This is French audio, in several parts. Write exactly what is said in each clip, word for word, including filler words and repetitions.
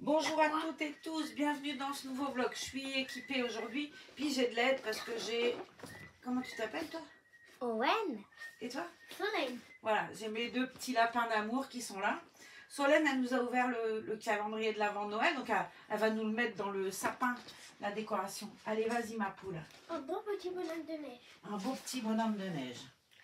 Bonjour à toutes et tous, bienvenue dans ce nouveau vlog. Je suis équipée aujourd'hui, puis j'ai de l'aide parce que j'ai... Comment tu t'appelles toi? Owen. Et toi? Solène. Voilà, j'ai mes deux petits lapins d'amour qui sont là. Solène, elle nous a ouvert le, le calendrier de l'avant de Noël, donc elle, elle va nous le mettre dans le sapin, la décoration. Allez, vas-y ma poule. Un bon petit bonhomme de neige. Un beau petit bonhomme de neige.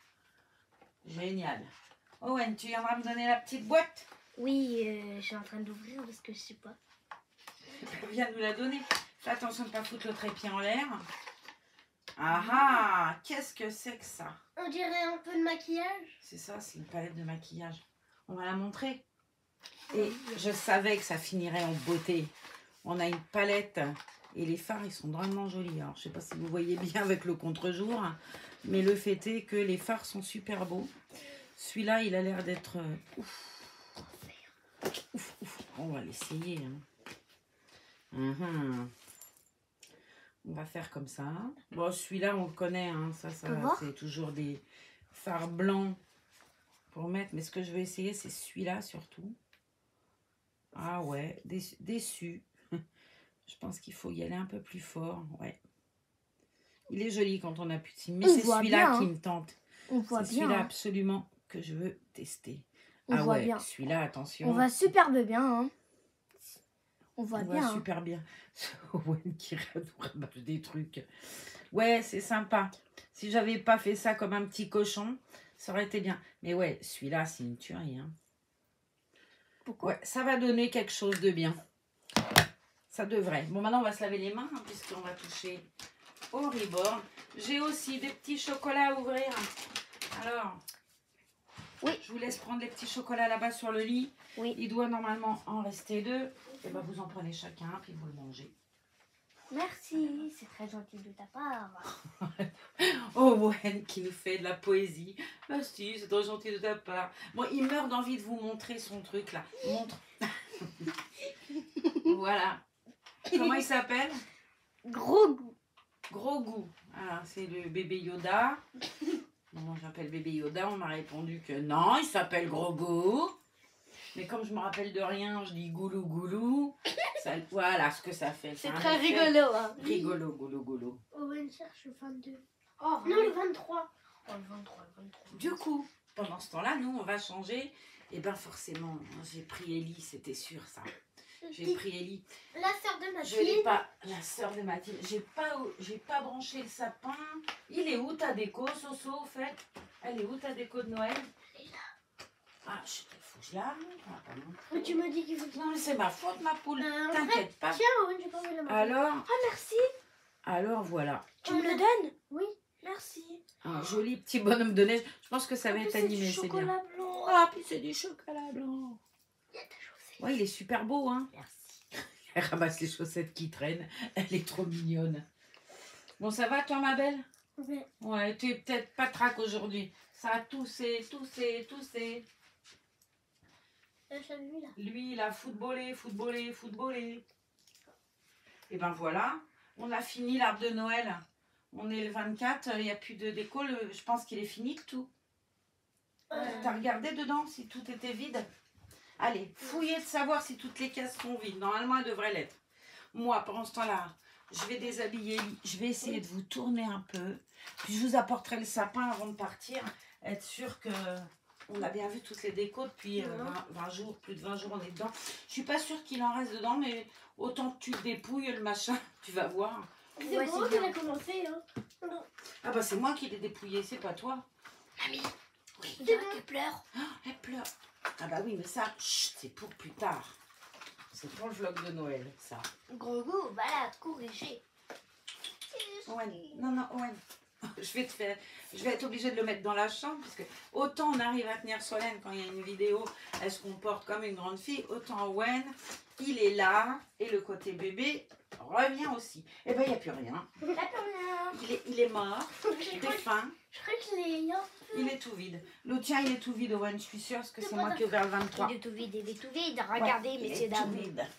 Génial. Owen, tu viendras me donner la petite boîte? Oui, euh, je suis en train d'ouvrir parce que je sais pas. Viens nous la donner. Fais attention de ne pas foutre le trépied en l'air. Ah ah, qu'est-ce que c'est que ça? On dirait un peu de maquillage. C'est ça, c'est une palette de maquillage. On va la montrer. Et je savais que ça finirait en beauté. On a une palette et les fards, ils sont drôlement jolis. Alors, je ne sais pas si vous voyez bien avec le contre-jour, mais le fait est que les fards sont super beaux. Celui-là, il a l'air d'être... Ouf. Ouf, ouf. On va l'essayer. Hein. Mmh. On va faire comme ça. Bon, celui-là, on le connaît. Hein. Ça, ça c'est toujours des fards blancs pour mettre. Mais ce que je vais essayer, c'est celui-là surtout. Ah ouais, déçu. déçu. Je pense qu'il faut y aller un peu plus fort. Ouais. Il est joli quand on a plus de cime. Mais c'est celui-là qui me tente. On voit bien. C'est celui-là absolument que je veux tester. On ah voit ouais, bien. Celui-là, attention. On voit superbe bien. Hein. On voit On bien. voit super hein. bien. Owen qui nous rabâche des trucs. Ouais, c'est sympa. Si j'avais pas fait ça comme un petit cochon, ça aurait été bien. Mais ouais, celui-là, c'est une tuerie. Hein. Pourquoi? Ouais, ça va donner quelque chose de bien. Ça devrait. Bon, maintenant, on va se laver les mains, hein, puisqu'on va toucher au rebord. J'ai aussi des petits chocolats à ouvrir. Alors, oui. Je vous laisse prendre les petits chocolats là-bas sur le lit. Oui. Il doit normalement en rester deux. Et ben, vous en prenez chacun, puis vous le mangez. Merci, c'est très gentil de ta part. Owen qui nous fait de la poésie. Merci, c'est très gentil de ta part. Bon, il meurt d'envie de vous montrer son truc là. Montre. Voilà. Comment il s'appelle? Gros goût. Gros goût. Alors, c'est le bébé Yoda. Moi, j'appelle bébé Yoda. On m'a répondu que non, il s'appelle Gros goût. Mais comme je me rappelle de rien, je dis goulou goulou. Ça, voilà ce que ça fait. C'est très rigolo. Hein. Rigolo, goulou goulou. Owen cherche le vingt-deux. Oh, non, le vingt-trois. Oh, le vingt-trois, le vingt-trois. Du coup, pendant ce temps-là, nous, on va changer. Et bien forcément, j'ai pris Ellie, c'était sûr ça. J'ai pris Ellie. La sœur de Mathilde. Je l'ai pas. La sœur de Mathilde. J'ai pas, j'ai pas branché le sapin. Il est où ta déco, Soso, au fait? Elle est où ta déco de Noël? Elle est là. Ah, il faut que je la Mais tu me dis qu'il faut que... Non, mais c'est ma faute, ma poule. Euh, T'inquiète pas. Tiens, Owen, j'ai pas envie de la manger. Alors? Ah, merci. Alors, voilà. Tu me le donnes? Oui, merci. Un joli petit bonhomme de neige. Je pense que ça va être animé, c'est bien. chocolat blanc. Ah, puis c'est du chocolat blanc. Il y a ta chaussette. Ouais, il est super beau, hein. Merci. Elle ramasse les chaussettes qui traînent. Elle est trop mignonne. Bon, ça va, toi, ma belle? Oui. Ouais, tu es peut-être pas traque aujourd'hui. Ça a toussé, toussé, toussé. Lui, là. Lui, il a footballé, footballé, footballé. Et ben voilà, on a fini l'arbre de Noël. On est le vingt-quatre, il n'y a plus de déco. Le, je pense qu'il est fini le tout. Euh... T'as regardé dedans si tout était vide? Allez, fouillez de savoir si toutes les cases sont vides. Normalement, elles devraient l'être. Moi, pendant ce temps-là, je vais déshabiller. Je vais essayer de vous tourner un peu. Puis je vous apporterai le sapin avant de partir. Être sûr que on a bien vu toutes les décos depuis euh, vingt, vingt jours. Plus de vingt jours, on est dedans. Je suis pas sûre qu'il en reste dedans, mais autant que tu dépouilles le machin, tu vas voir. C'est ouais, moi qui a commencé. Hein. Ah bah c'est moi qui l'ai dépouillé, c'est pas toi. Mamie, oui, il y a qu'elle pleure. Oh, elle pleure. Ah bah oui, mais ça, c'est pour plus tard. C'est pour le vlog de Noël, ça. Gros goût, balade, corrigé. Owen, non, non, Owen. Je vais, te faire, je vais être obligée de le mettre dans la chambre, parce que autant on arrive à tenir Solène quand il y a une vidéo, elle se comporte comme une grande fille, autant Owen, il est là, et le côté bébé revient aussi. Et ben il n'y a plus rien. Il est, il est mort, il est fin. Je crois que je l'ai. Il est tout vide. Le tien, il est tout vide, Owen, je suis sûre, parce que c'est moi qui ai ouvert le vingt-trois. Il est tout vide, il est tout vide. Regardez, ouais, messieurs, dames. Il est tout vide.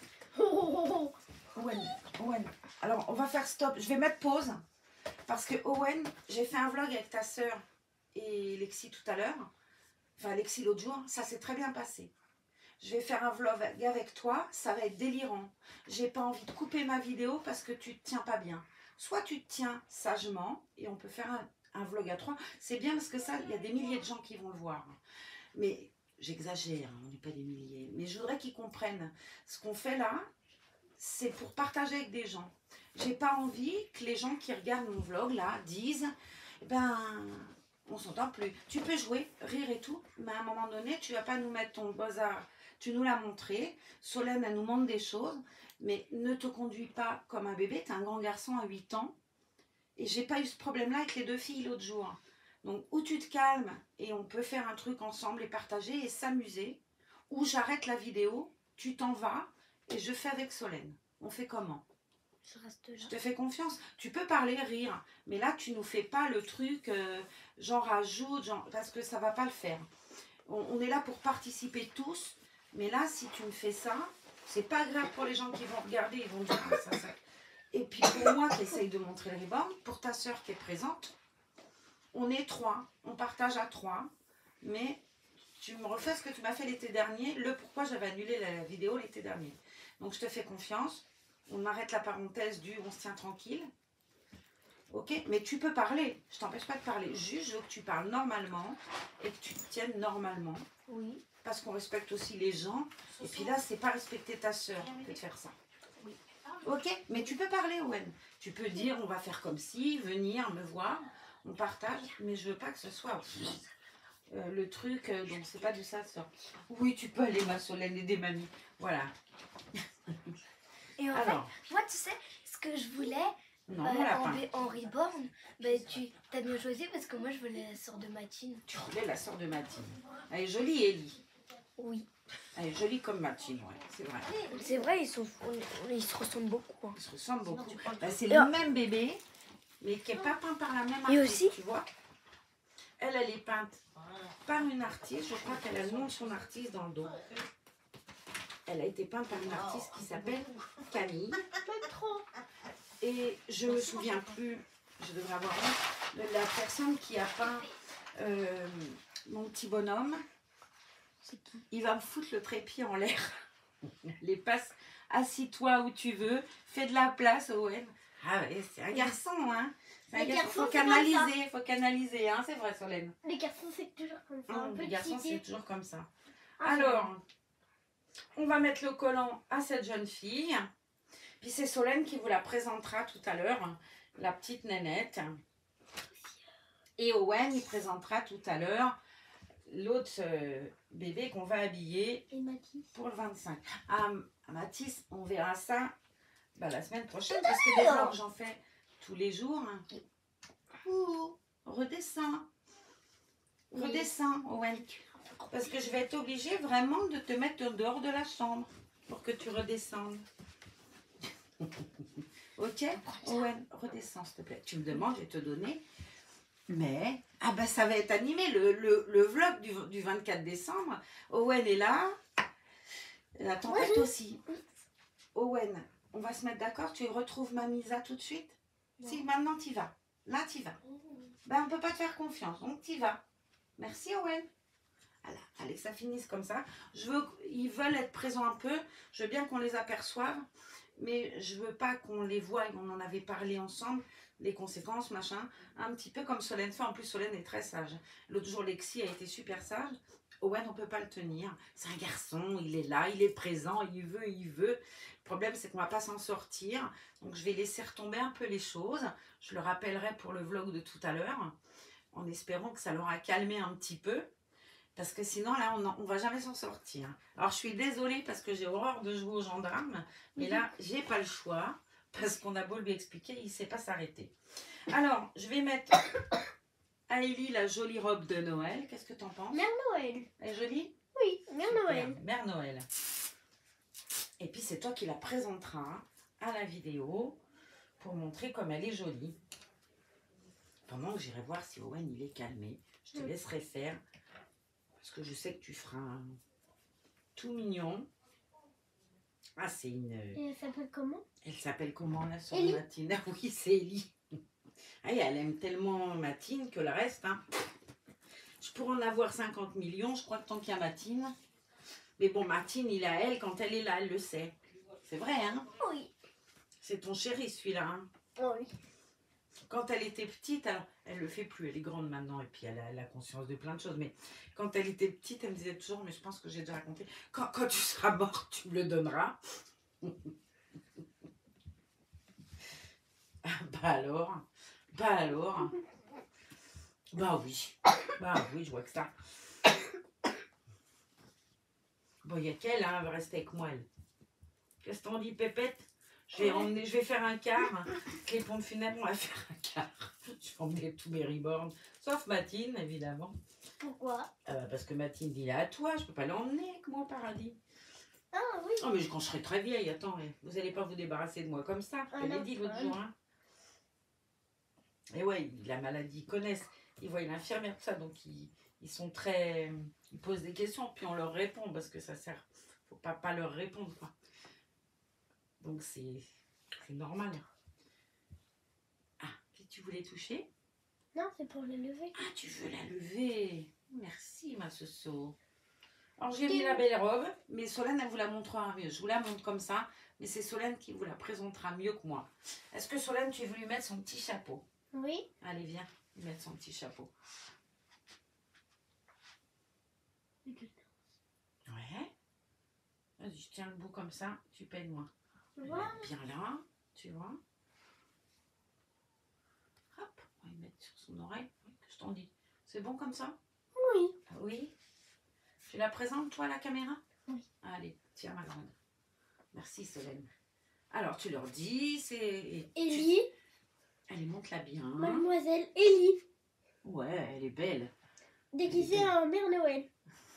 Owen, Owen, alors on va faire stop. Je vais mettre pause. Parce que Owen, j'ai fait un vlog avec ta sœur et Lexi tout à l'heure. Enfin, Lexi l'autre jour. Ça s'est très bien passé. je vais faire un vlog avec toi, ça va être délirant. J'ai pas envie de couper ma vidéo parce que tu te tiens pas bien. Soit tu te tiens sagement et on peut faire un, un vlog à trois. C'est bien parce que ça, il y a des milliers de gens qui vont le voir. Mais j'exagère, hein, on n'est pas des milliers. Mais je voudrais qu'ils comprennent. Ce qu'on fait là, c'est pour partager avec des gens. J'ai pas envie que les gens qui regardent mon vlog là disent, ben, on s'entend plus. Tu peux jouer, rire et tout, mais à un moment donné, tu vas pas nous mettre ton bazar. Tu nous l'as montré. Solène, elle nous montre des choses, mais ne te conduis pas comme un bébé. Tu es un grand garçon à huit ans. Et j'ai pas eu ce problème-là avec les deux filles l'autre jour. Donc, ou tu te calmes et on peut faire un truc ensemble et partager et s'amuser, ou j'arrête la vidéo, tu t'en vas et je fais avec Solène. On fait comment? Je reste là. Je te fais confiance. Tu peux parler, rire, mais là, tu nous fais pas le truc, euh, j'en rajoute, genre, parce que ça va pas le faire. On, on est là pour participer tous, mais là, si tu me fais ça, c'est pas grave pour les gens qui vont regarder, ils vont dire ah, ça, ça. Et puis pour moi qui essaye de montrer les bornes, pour ta soeur qui est présente, on est trois, on partage à trois, mais tu me refais ce que tu m'as fait l'été dernier, le pourquoi j'avais annulé la vidéo l'été dernier. Donc je te fais confiance. On arrête la parenthèse du on se tient tranquille. Ok, mais tu peux parler. Je t'empêche pas de parler. Juste, je veux que tu parles normalement et que tu te tiennes normalement. Oui. Parce qu'on respecte aussi les gens. Et puis là, c'est pas respecter ta soeur que de faire ça. Oui. Ok, mais tu peux parler, Owen. Tu peux dire on va faire comme si, venir me voir, on partage. Mais je veux pas que ce soit euh, le truc. Euh, donc c'est pas du ça, ça. Oui, tu peux aller, ma Solène, aider mamie. Voilà. Et en Alors, fait, moi, tu sais, ce que je voulais, non, euh, mon lapin. en, B- en Reborn, bah, tu as bien choisi parce que moi, je voulais la sœur de Matine. Tu voulais la sœur de Matine. Elle est jolie, Ellie. Oui. Elle est jolie comme Matine, ouais, c'est vrai. C'est vrai, ils, sont, on- ils se ressemblent beaucoup. hein. Ils se ressemblent beaucoup. Bah, c'est Et le en- même bébé, mais qui n'est pas peint par la même Et artiste, aussi- tu vois. Elle, elle est peinte par une artiste. Je crois qu'elle a le nom de son artiste dans le dos. Elle a été peinte par une artiste qui s'appelle Camille. Pas trop. Et je me souviens plus, je devrais avoir honte, de la personne qui a peint euh, mon petit bonhomme. C'est qui? Il va me foutre le trépied en l'air. Les passes, assis-toi où tu veux, fais de la place, Owen. Ah ouais, c'est un garçon, hein. C'est un Les garçon, garçons, faut c'est comme canaliser, faut canaliser, hein, c'est vrai, Solène. Les garçons, c'est toujours comme ça. Hum, un peu les garçons, petit. c'est toujours comme ça. Ah, Alors, on va mettre le collant à cette jeune fille. Puis c'est Solène qui vous la présentera tout à l'heure, la petite nénette. Et Owen, il présentera tout à l'heure l'autre euh, bébé qu'on va habiller Et Mathis. pour le vingt-cinq. Ah, Mathis, on verra ça bah, la semaine prochaine parce que des vlogs, j'en fais tous les jours. Ouh, redescends. Redescends, Owen. Parce que je vais être obligée vraiment de te mettre en dehors de la chambre pour que tu redescendes. Ok, Owen, redescends s'il te plaît. Tu me demandes, je vais te donner. Mais, ah bah ça va être animé, le, le, le vlog du, du vingt-quatre décembre. Owen est là. La tempête Ouais, aussi. Owen, on va se mettre d'accord, tu retrouves Mamisa tout de suite? Non. Si, maintenant tu y vas. Là tu y vas. Ben, on ne peut pas te faire confiance, donc tu y vas. Merci Owen. Voilà, allez, que ça finisse comme ça. Je veux, ils veulent être présents un peu. Je veux bien qu'on les aperçoive, mais je veux pas qu'on les voie. On en avait parlé ensemble, les conséquences, machin. Un petit peu comme Solène fait. En plus, Solène est très sage. L'autre jour, Lexi a été super sage. Owen, on ne peut pas le tenir. C'est un garçon, il est là, il est présent, il veut, il veut. Le problème, c'est qu'on ne va pas s'en sortir. Donc, je vais laisser retomber un peu les choses. Je le rappellerai pour le vlog de tout à l'heure, en espérant que ça l'aura calmé un petit peu. Parce que sinon, là, on ne va jamais s'en sortir. Alors, je suis désolée parce que j'ai horreur de jouer aux gendarmes. Mais là, j'ai pas le choix. Parce qu'on a beau lui expliquer, il ne sait pas s'arrêter. Alors, je vais mettre à Ellie la jolie robe de Noël. Qu'est-ce que tu en penses? Mère Noël. Elle est jolie? Oui, Mère Super. Noël. Mère Noël. Et puis, c'est toi qui la présenteras à la vidéo pour montrer comme elle est jolie. Pendant que j'irai voir si Owen il est calmé. Je te Mm. laisserai faire. Parce que je sais que tu feras un tout mignon. Ah, c'est une... Et elle s'appelle comment? Elle s'appelle comment, la sœur Ellie. Matine? Ah oui, c'est Ellie. Ah, et elle aime tellement Matine que le reste, hein. Je pourrais en avoir cinquante millions, je crois que tant qu'il y a Matine, Mais bon, Martine, il a elle, quand elle est là, elle le sait. C'est vrai, hein? Oui. C'est ton chéri, celui-là, hein? Oui. Quand elle était petite, alors, elle le fait plus, elle est grande maintenant, et puis elle a la conscience de plein de choses. Mais quand elle était petite, elle me disait toujours, mais je pense que j'ai déjà raconté, quand, quand tu seras morte, tu me le donneras. Ah, bah alors, bah alors, bah oui, bah oui, je vois que ça. Bon, il y a qu'elle, hein, elle va rester avec moi, elle. Qu'est-ce qu'on dit, Pépette? Je vais, emmener, je vais faire un quart. Les pompes funèbres, on va faire un quart. Je vais emmener tous mes reborns, sauf Mathilde, évidemment. Pourquoi? Euh, parce que Mathilde, il est à toi, je peux pas l'emmener avec moi au paradis. Ah oui. Oh, mais quand je serai très vieille, attends, vous n'allez pas vous débarrasser de moi comme ça. Je Ah, te l'ai non, dit l'autre ah, jour. non. Hein. Et ouais, la maladie, ils connaissent. Ils voient une infirmière, tout ça, donc ils, ils sont très. Ils posent des questions, puis on leur répond, parce que ça sert. Faut pas, pas leur répondre, quoi. Donc c'est normal. Ah, qui tu voulais toucher? Non, c'est pour le lever. Ah, tu veux la lever? Merci, ma Soso. Alors, j'ai mis la belle robe, mais Solène, elle vous la montrera mieux. Je vous la montre comme ça, mais c'est Solène qui vous la présentera mieux que moi. Est-ce que Solène, tu veux lui mettre son petit chapeau? Oui. Allez, viens, lui mettre son petit chapeau. Ouais. Vas-y, je tiens le bout comme ça, tu pèles moi. Voilà. Bien là, tu vois. Hop, on va lui mettre sur son oreille, que je t'en dis. C'est bon comme ça? Oui. Ah, oui. Tu la présentes, toi, à la caméra? Oui. Allez, tiens, ma grande. Merci, Solène. Alors, tu leur dis, c'est... Élie. Tu... Allez, monte-la bien. Mademoiselle Élie. Ouais, elle est belle. Déguisée en Mère Noël.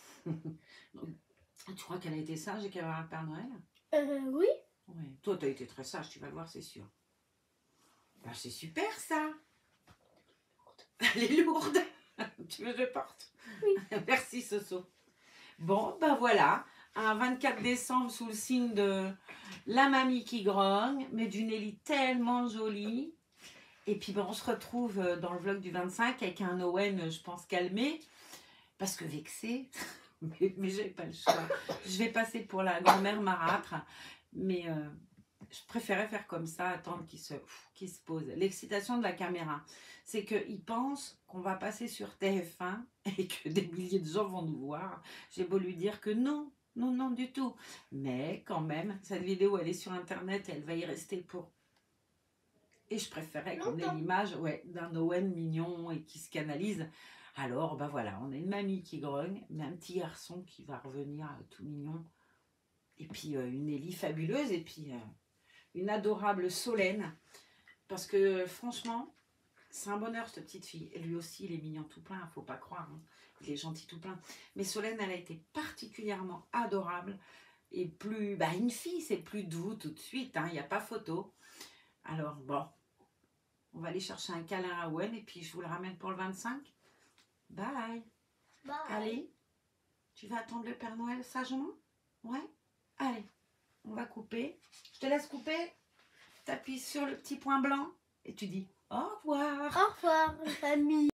Tu crois qu'elle a été sage et qu'elle va avoir le Père Noël? Euh, oui. Ouais. Toi, tu as été très sage, tu vas le voir, c'est sûr. Bah, c'est super, ça. Elle est lourde. Tu veux que je porte? Oui. Merci, Soso. Bon, ben voilà. Un vingt-quatre décembre sous le signe de la mamie qui grogne, mais d'une Élie tellement jolie. Et puis, ben, on se retrouve dans le vlog du vingt-cinq avec un Owen, je pense, calmé. Parce que vexé, mais, mais j'ai pas le choix. Je vais passer pour la grand-mère marâtre. Mais euh, je préférais faire comme ça, attendre qu'il se, qu'il se pose. L'excitation de la caméra, c'est qu'ils pensent qu'on va passer sur T F un et que des milliers de gens vont nous voir. J'ai beau lui dire que non, non, non du tout. Mais quand même, cette vidéo, elle est sur Internet et elle va y rester pour... Et je préférais qu'on ait l'image ouais, d'un Owen mignon et qui se canalise. Alors, ben voilà, on a une mamie qui grogne, mais un petit garçon qui va revenir tout mignon. Et puis euh, une Élie fabuleuse, et puis euh, une adorable Solène. Parce que franchement, c'est un bonheur cette petite fille. Et lui aussi, il est mignon tout plein, faut pas croire. Hein. Il est gentil tout plein. Mais Solène, elle a été particulièrement adorable. Et plus, bah une fille, c'est plus doux tout de suite, il hein, n'y a pas photo. Alors bon, on va aller chercher un câlin à Owen, et puis je vous le ramène pour le vingt-cinq. Bye. Bye. Allez, tu vas attendre le Père Noël sagement? Ouais. Allez, on va couper. Je te laisse couper. Tu appuies sur le petit point blanc et tu dis au revoir. Au revoir, famille.